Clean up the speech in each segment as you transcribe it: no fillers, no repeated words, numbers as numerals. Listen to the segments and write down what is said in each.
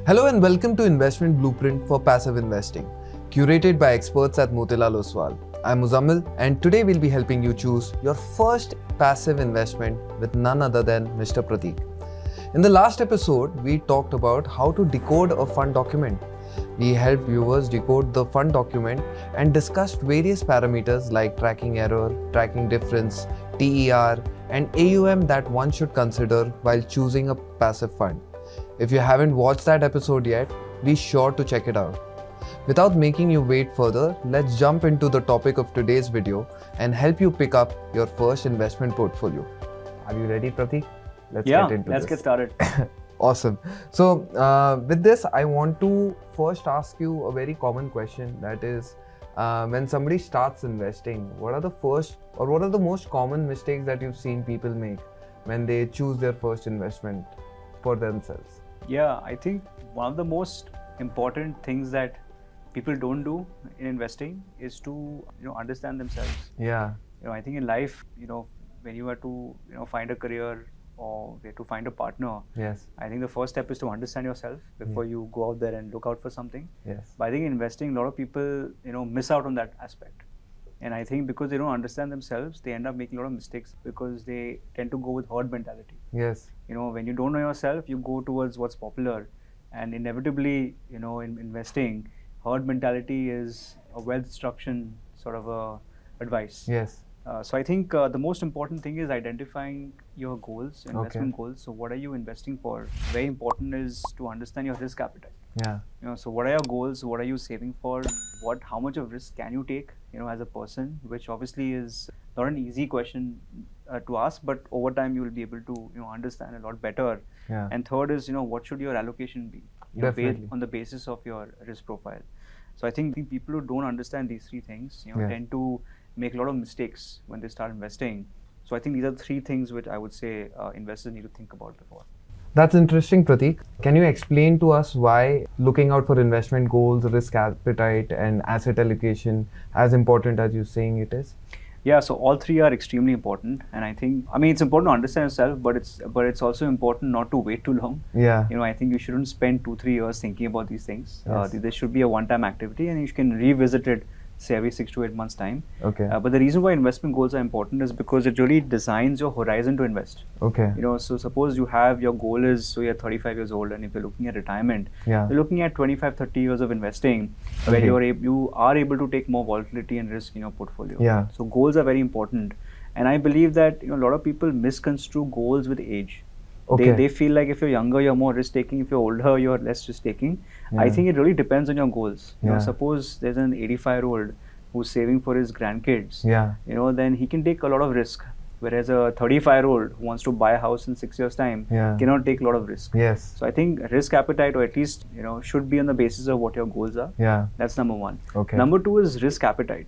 Hello and welcome to Investment Blueprint for Passive Investing, curated by experts at Motilal Oswal. I'm Muzammil and today we'll be helping you choose your first passive investment with none other than Mr. Prateek. In the last episode, we talked about how to decode a fund document. We helped viewers decode the fund document and discussed various parameters like tracking error, tracking difference, TER, and AUM that one should consider while choosing a passive fund. If you haven't watched that episode yet, be sure to check it out. Without making you wait further, let's jump into the topic of today's video and help you pick up your first investment portfolio. Are you ready, Prateek? Let's get started. Awesome. So with this, I want to first ask you a very common question, that is, when somebody starts investing, what are the most common mistakes that you've seen people make when they choose their first investment for themselves? Yeah, I think one of the most important things that people don't do in investing is to understand themselves. Yeah. I think in life, when you have to find a career or you have to find a partner, Yes. I think the first step is to understand yourself before you go out there and look out for something. Yes. But I think in investing, a lot of people miss out on that aspect. And I think because they don't understand themselves, they end up making a lot of mistakes because they tend to go with herd mentality. Yes. When you don't know yourself, you go towards what's popular, and inevitably, in investing, herd mentality is a wealth destruction sort of advice. Yes. So I think the most important thing is identifying your goals, investment goals. So what are you investing for? Very important is to understand your risk appetite. Yeah. So what are your goals? What are you saving for? How much of risk can you take, as a person? Which obviously is not an easy question to ask, but over time you will be able to, understand a lot better. Yeah. And third is, what should your allocation be? Definitely. On the basis of your risk profile. So I think people who don't understand these three things, Yeah. tend to make a lot of mistakes when they start investing. So I think these are the three things which I would say investors need to think about before. That's interesting, Prateek. Can you explain to us why looking out for investment goals, risk appetite, and asset allocation as important as you're saying it is? Yeah, so all three are extremely important, and I think it's important to understand yourself, but it's also important not to wait too long. Yeah. I think you shouldn't spend 2-3 years thinking about these things. Yes. This should be a one-time activity, and you can revisit it, say, every 6 to 8 months time. Okay. But the reason why investment goals are important is because it really designs your horizon to invest. Okay. So suppose you have your goal is, so you're 35 years old, and if you're looking at retirement, Yeah. you're looking at 25-30 years of investing, where Okay. you are able to take more volatility and risk in your portfolio. Yeah. So goals are very important, and I believe that a lot of people misconstrue goals with age. Okay. They feel like if you're younger, you're more risk taking. If you're older, you're less risk taking. I Yeah. think it really depends on your goals. Yeah. Suppose there's an 85-year-old who's saving for his grandkids. Yeah. Then he can take a lot of risk. Whereas a 35-year-old who wants to buy a house in 6 years' time Yeah. cannot take a lot of risk. Yes. So I think risk appetite, or at least should be on the basis of what your goals are. Yeah. That's number one. Okay. Number two is risk appetite.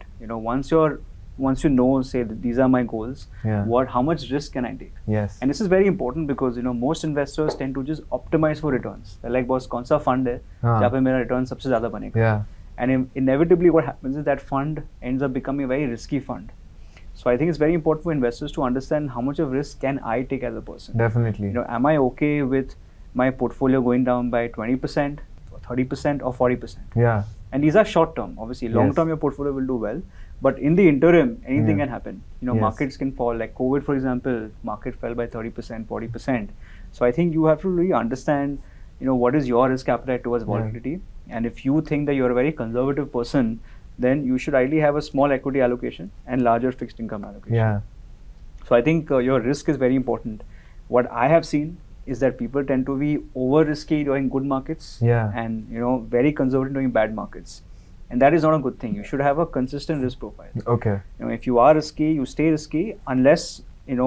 Once you know, say that these are my goals, Yeah. how much risk can I take? Yes. And this is very important because most investors tend to just optimize for returns. They're like, boss, कौन सा fund है जहाँ पे मेरा return सबसे ज़्यादा बनेगा? Yeah. And inevitably what happens is that fund ends up becoming a very risky fund. So I think it's very important for investors to understand how much of risk can I take as a person. Definitely. Am I okay with my portfolio going down by 20%, or 30%, or 40%? Yeah. And these are short term. Obviously, long term your portfolio will do well, but in the interim, anything Yeah. can happen. Yes. Markets can fall. Like COVID, for example, market fell by 30%, 40%. So I think you have to really understand, what is your risk appetite towards volatility. And if you think that you're a very conservative person, then you should ideally have a small equity allocation and larger fixed income allocation. Yeah. So I think your risk is very important. What I have seen is that people tend to be over risky during good markets, Yeah. and very conservative during bad markets, and that is not a good thing. You should have a consistent risk profile. Okay. If you are risky, you stay risky unless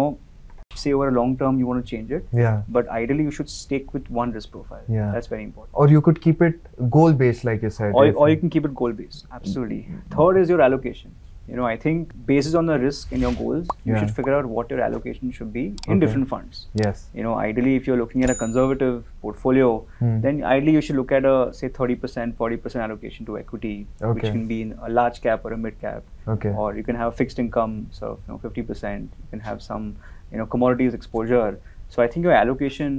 say over a long term you want to change it. Yeah. But ideally you should stick with one risk profile. Yeah. That's very important. Or you could keep it goal based, like you said. Or you can keep it goal based. Absolutely. Third is your allocation. I think based on the risk in your goals, you Yeah. should figure out what your allocation should be in Okay. different funds. Yes. Ideally, if you're looking at a conservative portfolio, then ideally you should look at a, say, 30%, 40% allocation to equity, which Okay. can be in a large cap or a mid cap. Okay. Or you can have fixed income, so 50%. You can have some, commodities exposure. So I think your allocation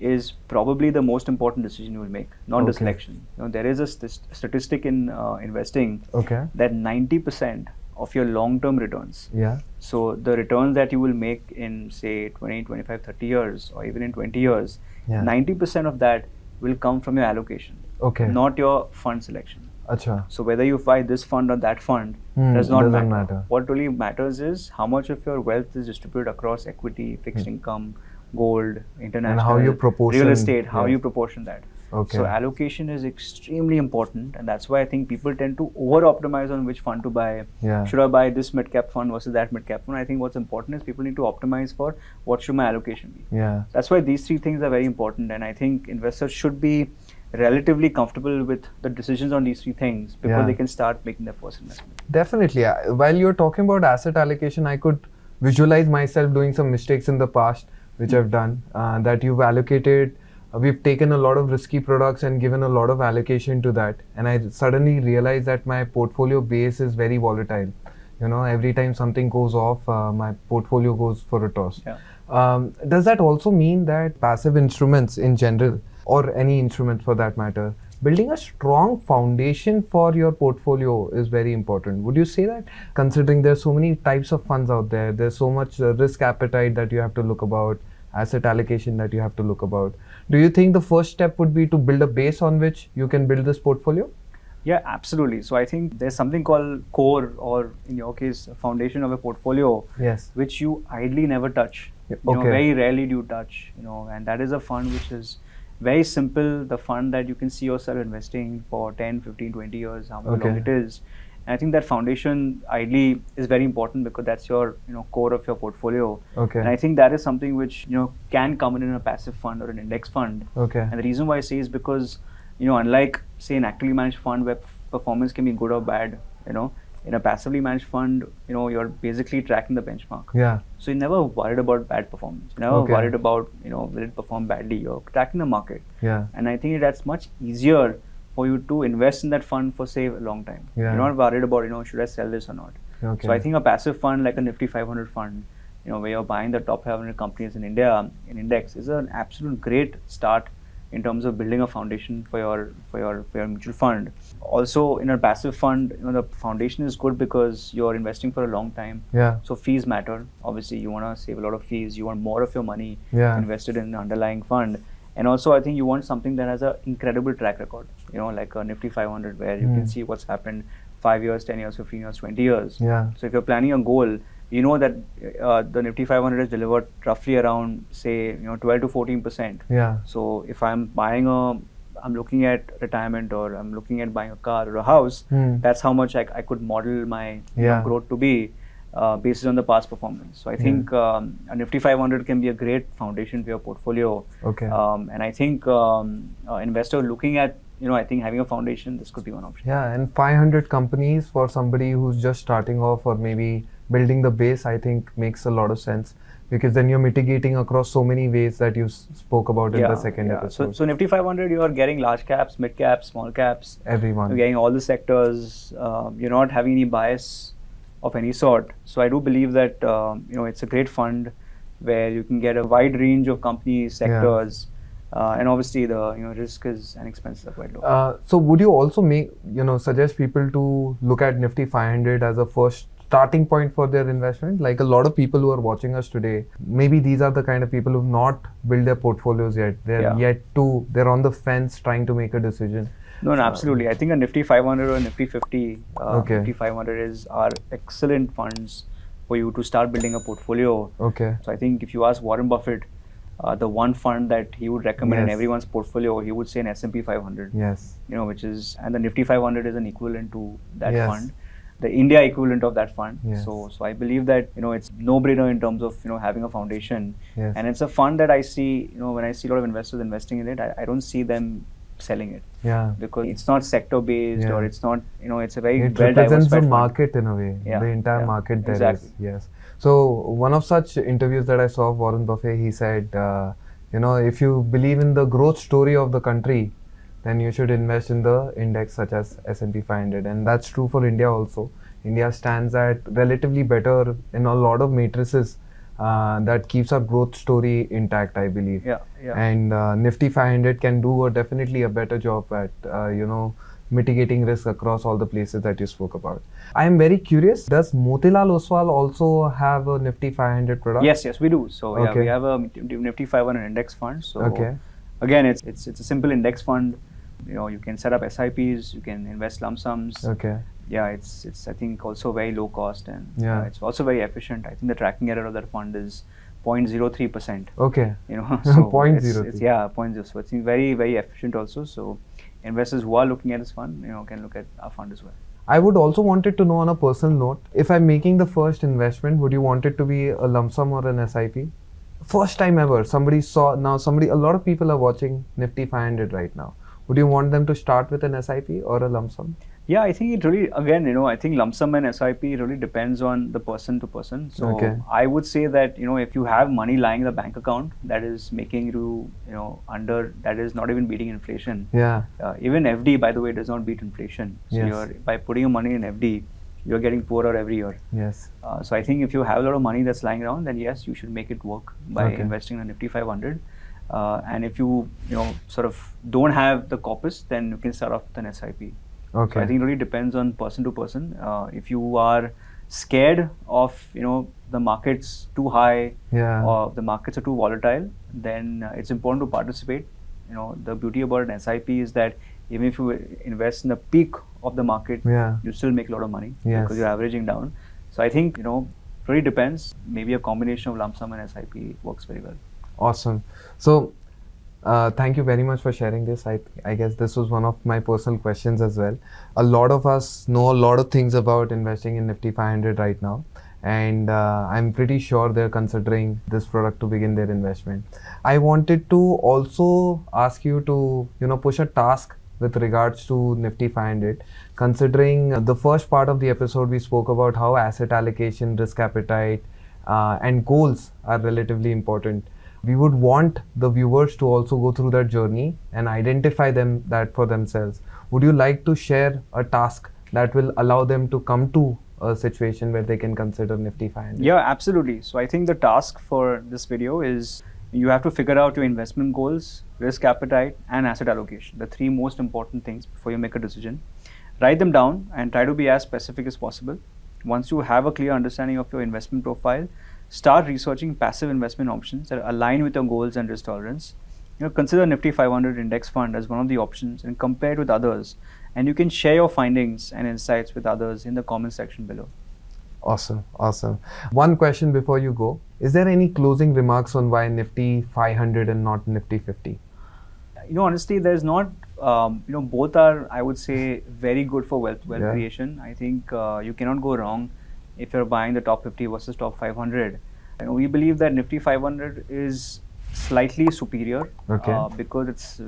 is probably the most important decision you will make, not the Okay. selection. There is a statistic in investing Okay. that 90% of your long-term returns, Yeah. so the returns that you will make in say 20, 25, 30 years or even in 20 years, Yeah. 90% of that will come from your allocation, Okay. not your fund selection. Acha. So whether you buy this fund or that fund does not doesn't matter. matter. What really matters is how much of your wealth is distributed across equity, fixed income, gold, international, how you proportion- real estate, how yeah. you proportion that. Okay. So allocation is extremely important, and that's why I think people tend to over-optimize on which fund to buy. Yeah. Should I buy this mid-cap fund versus that mid-cap fund? I think what's important is people need to optimize for what should my allocation be. Yeah. That's why these three things are very important, and I think investors should be relatively comfortable with the decisions on these three things before Yeah. they can start making their first investment. Definitely. While you're talking about asset allocation, I could visualize myself doing some mistakes in the past, which I've done. That you've allocated, we've taken a lot of risky products and given a lot of allocation to that. And I suddenly realized that my portfolio base is very volatile. Every time something goes off, my portfolio goes for a toss. Yeah. Does that also mean that passive instruments in general, or any instrument for that matter, building a strong foundation for your portfolio is very important? Would you say that, considering there's so many types of funds out there, there's so much risk appetite that you have to look about, asset allocation that you have to look about, do you think the first step would be to build a base on which you can build this portfolio? Yeah, absolutely. So I think there's something called core, or in your case, a foundation of a portfolio, Yes. which you ideally never touch. Okay. Very rarely do you touch. And that is a fund which is very simple. The fund that you can see yourself investing for 10, 15, 20 years, however long it is. And I think that foundation ideally is very important because that's your core of your portfolio. Okay. And I think that is something which can come in a passive fund or an index fund. Okay. And the reason why I say is because unlike say an actively managed fund where performance can be good or bad, in a passively managed fund, you're basically tracking the benchmark. Yeah. So you're never worried about bad performance. You're never worried about will it perform badly. You're tracking the market. Yeah. And I think that's much easier for you to invest in that fund for say a long time. Yeah. You're not worried about should I sell this or not. Okay. So I think a passive fund like a Nifty 500 fund, where you're buying the top 500 companies in India in index, is an absolute great start in terms of building a foundation for your mutual fund. Also, in a passive fund, the foundation is good because you're investing for a long time. Yeah. So fees matter. Obviously, you want to save a lot of fees. You want more of your money Yeah. invested in an underlying fund. And also, I think you want something that has an incredible track record. Like a Nifty 500, where you can see what's happened 5 years, 10 years, 15 years, 20 years. Yeah. So if you're planning a goal, you know that the Nifty 500 has delivered roughly around say 12 to 14%. Yeah. So if I'm looking at retirement, or I'm looking at buying a car or a house, that's how much I could model my growth to be based on the past performance. So I think a Nifty 500 can be a great foundation for your portfolio. Okay. And I think investor looking at I think having a foundation, this could be one option. Yeah, and 500 companies for somebody who's just starting off or maybe building the base, I think makes a lot of sense, because then you're mitigating across so many ways that you spoke about in the second episode. So Nifty 500, you are getting large caps, mid caps, small caps. Everyone. You're getting all the sectors. You're not having any bias of any sort. So I do believe that it's a great fund where you can get a wide range of companies, sectors. And obviously the risk is and expenses are quite low. So would you also suggest people to look at Nifty 500 as a first starting point for their investment? Like a lot of people who are watching us today, maybe these are the kind of people who've not built their portfolios yet. They're on the fence trying to make a decision. No, absolutely. I think a Nifty 500 or Nifty 50, Nifty 500 are excellent funds for you to start building a portfolio. Okay. So I think if you ask Warren Buffett, the one fund that he would recommend in everyone's portfolio, he would say an S&P 500. Yes. And the Nifty 500 is an equivalent to that fund, the India equivalent of that fund. Yes. So I believe that it's no-brainer in terms of having a foundation. Yes. And it's a fund that I see when I see a lot of investors investing in it, I don't see them selling it. Yeah. Because it's not sector based or it's not it's a very it well represents the diversified market in a way. The entire market there exactly. is. Yes. So one of such interviews that I saw of Warren Buffett, he said, if you believe in the growth story of the country, then you should invest in the index such as S&P 500, and that's true for India also. India stands at relatively better in a lot of matrices that keeps our growth story intact, I believe. Yeah, yeah. And Nifty 500 can do definitely a better job at, mitigating risk across all the places that you spoke about. I am very curious, does Motilal Oswal also have a Nifty 500 product? Yes, we do. So yeah, Okay. we have a Nifty 500 index fund. So Okay. again, it's a simple index fund. You can set up SIPs, you can invest lump sums. Okay. Yeah, it's I think also very low cost, and Yeah. it's also very efficient. I think the tracking error of that fund is 0.03%. Okay. So 0.03. it's 0.0. So it's very, very efficient also. So investors who are looking at this fund, can look at our fund as well. I would also wanted to know on a personal note, if I'm making the first investment, would you want it to be a lump sum or an SIP? First time ever, a lot of people are watching Nifty 500 right now. Would you want them to start with an SIP or a lump sum? Yeah, I think it really, again, I think lump sum and SIP really depends on the person to person. So Okay. I would say that, if you have money lying in the bank account that is making you, that is not even beating inflation. Yeah. Even FD, by the way, does not beat inflation. So Yes. by putting your money in FD, you're getting poorer every year. Yes. So I think if you have a lot of money that's lying around, then yes, you should make it work by Okay. investing in Nifty 500. And if you, sort of don't have the corpus, then you can start off with an SIP. Okay. So I think it really depends on person to person. If you are scared of, the market's too high Yeah. or the markets are too volatile, then it's important to participate. The beauty about an SIP is that even if you invest in the peak of the market, Yeah. you still make a lot of money Yes. because you're averaging down. So I think, really depends. Maybe a combination of lump sum and SIP works very well. Awesome. So, thank you very much for sharing this. I guess this was one of my personal questions as well. A lot of us know a lot of things about investing in Nifty 500 right now, and I'm pretty sure they're considering this product to begin their investment. I wanted to also ask you to, push a task with regards to Nifty 500. Considering the first part of the episode, we spoke about how asset allocation, risk appetite, and goals are relatively important. We would want the viewers to also go through that journey and identify that for themselves. Would you like to share a task that will allow them to come to a situation where they can consider Nifty 500? Yeah, absolutely. So I think the task for this video is you have to figure out your investment goals, risk appetite, and asset allocation, the three most important things before you make a decision. Write them down and try to be as specific as possible. Once you have a clear understanding of your investment profile, start researching passive investment options that align with your goals and risk tolerance. Consider Nifty 500 index fund as one of the options and compare it with others. And you can share your findings and insights with others in the comment section below. Awesome. One question before you go. Is there any closing remarks on why Nifty 500 and not Nifty 50? Honestly, there's not, both are, I would say, very good for wealth Yeah. creation. I think you cannot go wrong if you're buying the top 50 versus top 500. We believe that Nifty 500 is slightly superior Okay. because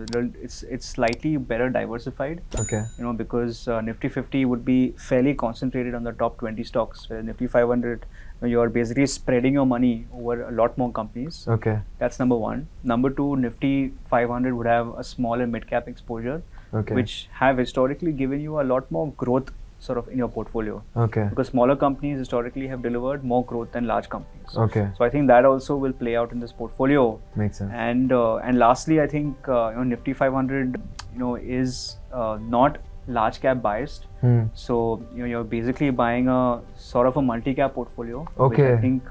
it's slightly better diversified. Okay. Because Nifty 50 would be fairly concentrated on the top 20 stocks, where Nifty 500, you're basically spreading your money over a lot more companies. Okay. That's number one. Number two, Nifty 500 would have a small and mid-cap exposure, Okay. which have historically given you a lot more growth sort of in your portfolio. Okay. Because smaller companies historically have delivered more growth than large companies. Okay. So I think that also will play out in this portfolio. Makes sense. And lastly, I think Nifty 500 is not large cap biased. So you're basically buying a sort of a multi-cap portfolio. Which Okay. I think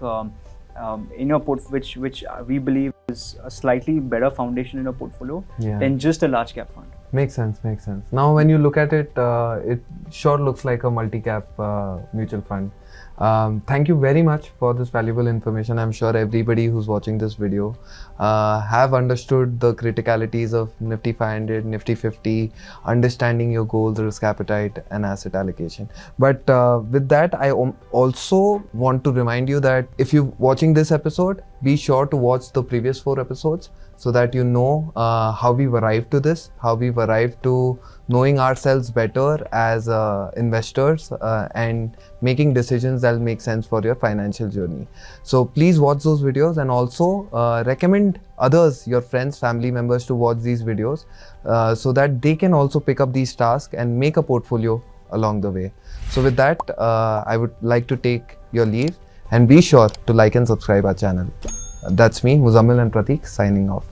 in your which we believe is a slightly better foundation in your portfolio Yeah. than just a large cap fund. Makes sense. Now, when you look at it, it sure looks like a multi-cap mutual fund. Thank you very much for this valuable information. I'm sure everybody who's watching this video have understood the criticalities of Nifty 500, Nifty 50, understanding your goals, risk appetite, and asset allocation. But with that, I also want to remind you that if you're watching this episode, be sure to watch the previous 4 episodes so that you know how we've arrived to this, how we've arrived to knowing ourselves better as investors and making decisions that will make sense for your financial journey. So please watch those videos and also recommend others, your friends, family members to watch these videos so that they can also pick up these tasks and make a portfolio along the way. So with that, I would like to take your leave And be sure to like and subscribe our channel. That's me, Muzammil and Pratik, signing off.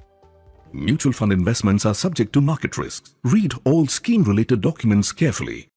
Mutual fund investments are subject to market risks. Read all scheme-related documents carefully.